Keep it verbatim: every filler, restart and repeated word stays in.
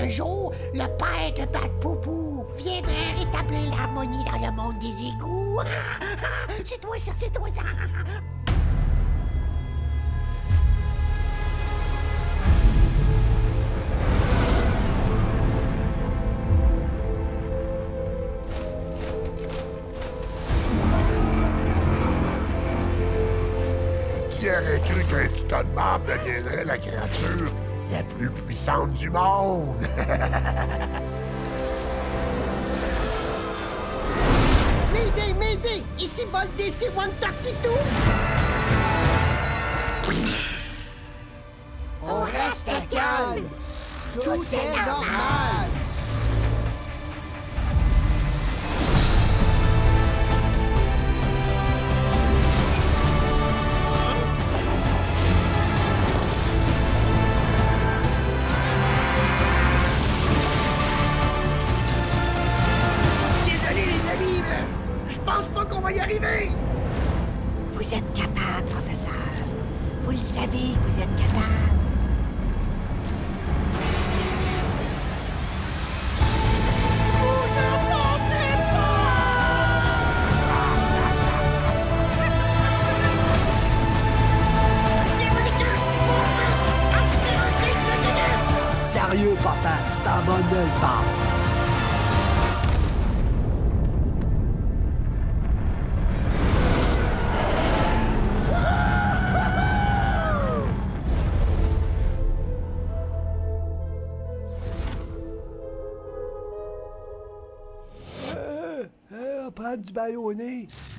qu'un jour, le père de Bat-Poupou viendrait rétablir l'harmonie dans le monde des égouts. C'est toi ça, c'est toi ça. Qui aurait cru qu'un petit tas de marde deviendrait la créature la plus puissante du monde? Mayday, Mayday! Ici Bande, c'est One Two. On reste calme! Tout est normal! Je pense pas qu'on va y arriver! Vous êtes capable, professeur. Vous le savez que vous êtes capable. Vous ne pensez pas! Sérieux, papa, c'est un bon œil, papa. Prendre du bail au nez.